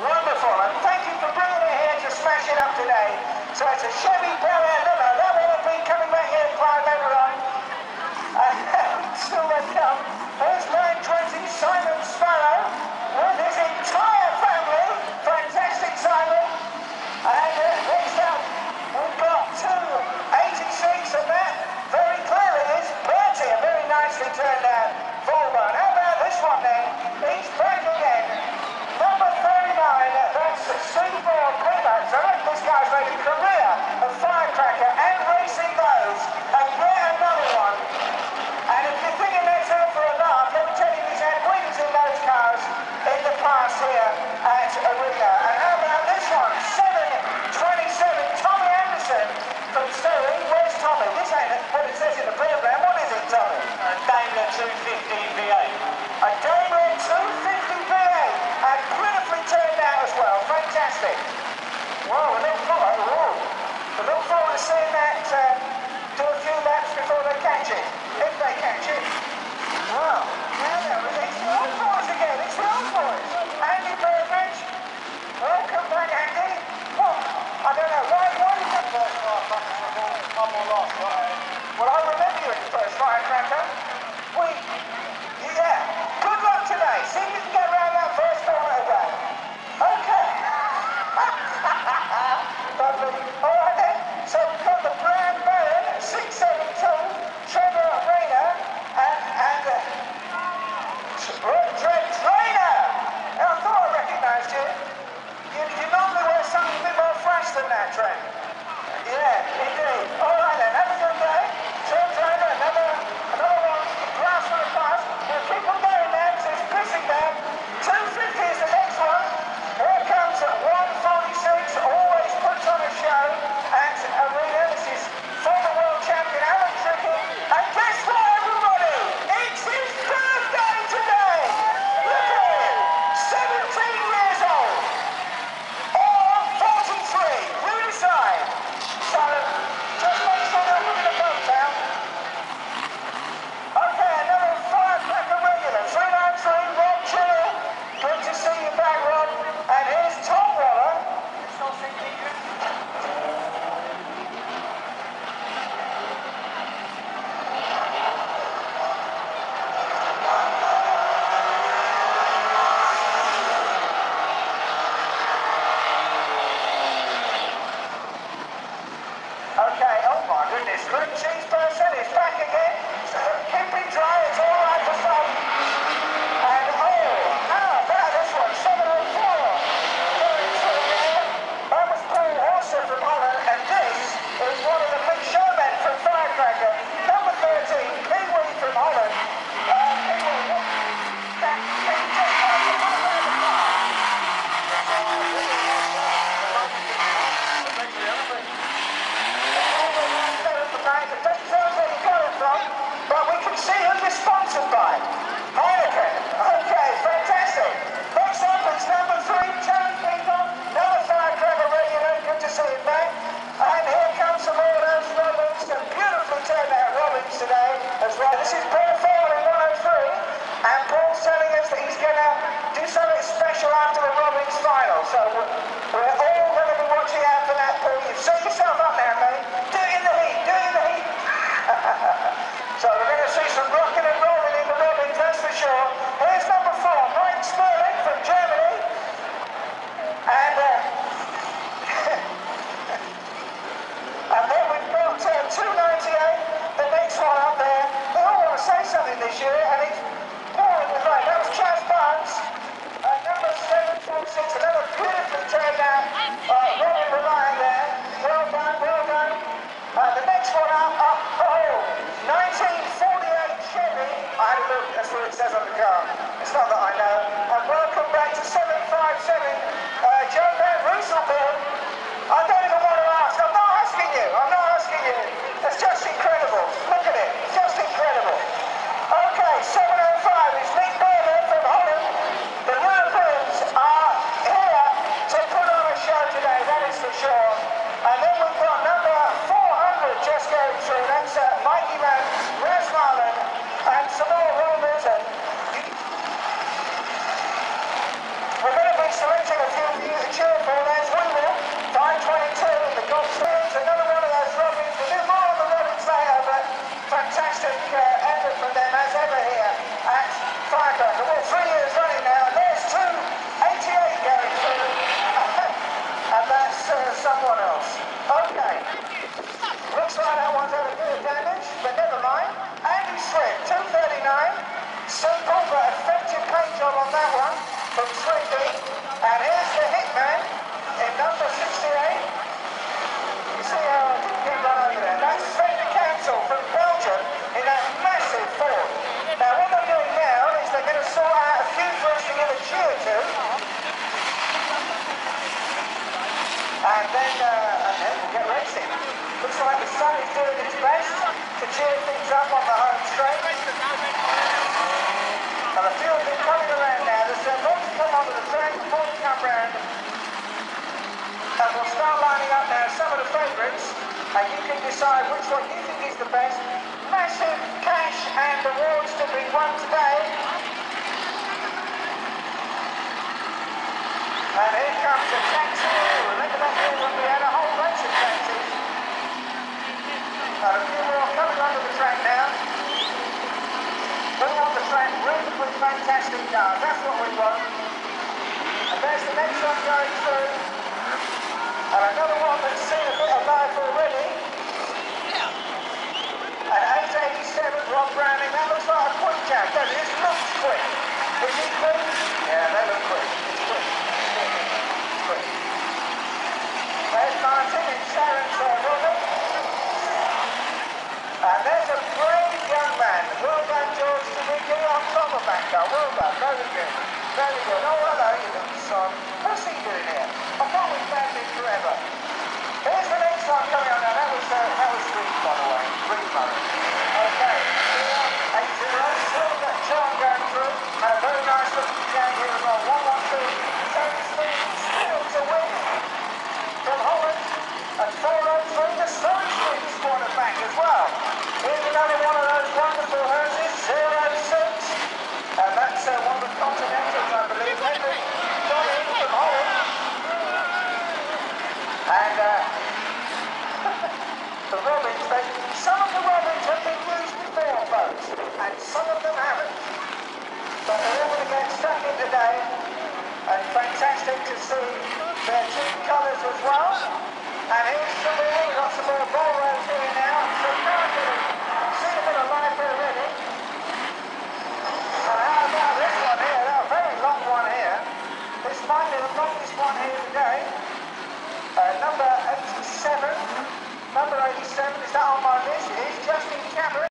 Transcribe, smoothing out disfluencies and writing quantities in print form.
Wonderful, and thank you for bringing it here to smash it up today. So it's a Chevy Bel Air limo. That will have been coming back here, Clive, later on. Still they come. There's line 20, Simon Sparrow, with his entire family. Fantastic, Simon. And next up, we've got 286, and that very clearly is Bertie, a very nicely turned out Volvo. And how about this one then? He's back again. Number 39, that's Steve Ball Plymouth. So this guy's made a career of firecracker and racing those. And yet another one. And if you're thinking that's out for a laugh, let me tell you he's had wins in those cars in the past here at Arena. And how about this one? 727, Tommy Anderson from Surrey. Where's Tommy? This ain't what it says in the program. What is it, Tommy? Daimler 250 V8. A Daimler 250 V8. And beautifully turned out as well. Fantastic. Wow, we look forward to seeing that do a few laps before they catch it. If they catch it. Wow. Now it's the old boys again. It's the old boys. Andy Burbridge. Welcome back, Andy. What? I don't know. Why did you first I'm all lost, right? Well, I remember you in the first firecracker. Yeah. Good luck today. See if you can get around that first corner again. Okay. Lovely. All right then. So we've got the Brown Baron 672, Trevor on that one from Swinby. And here's the hitman in number 68. You see how I didn't get run over there? That's Sven de Kansel from Belgium in that massive Ford. Now what they're doing now is they're going to sort out a few for us to give a cheer to. And then we'll get racing. Looks like the sun is doing its best to cheer things up on the home straight. And a few have been coming around now. There's lots to come onto the track before we come round. And we'll start lining up now some of the favourites. And you can decide which one you think is the best. Massive cash and awards to be won today. And here comes a taxi. Remember that year when we had a whole bunch of taxis. And a few more coming onto the track now. We want the track ripped with fantastic cars. That's what we want. And there's the next one going through. And another one that's seen a bit of life already. At 887, Rob Browning. That looks like a quick cab, doesn't it? It looks quick. Is it quick? Yeah, they look quick. It's quick. It's quick. There's Martin in Sharon's Robert. And there's a brave young man. Well done, George, to be getting on top of that car. Well done. Very good. Very good. Oh, hello, you little son. What's he doing here? I thought we found him forever. Here's the next one coming on now. That was Reed, by the way. Reed Murray. Okay. 8-0. Still got John going through. And a very nice looking gang here as well. 1-1-2. Terry Stevens still to win. From Holland. And 4-0-3. The Surrey Street squad are back as well. Here's another one of those wonderful hearses. 0-6. And that's one of the Continentals, I believe. Henry Johnny from Holland. And the Robins, some of the Robins have been used before, folks, and some of them haven't. But they're all going to get stuck in today, and fantastic to see their team colours as well. And here's some more, we've got some more ball rolls here now. So seen a bit of life already. And how about this one here? A very long one here. This might be the longest one here today. Number 87. Number 87, is that on my list? It is Justin Cameron.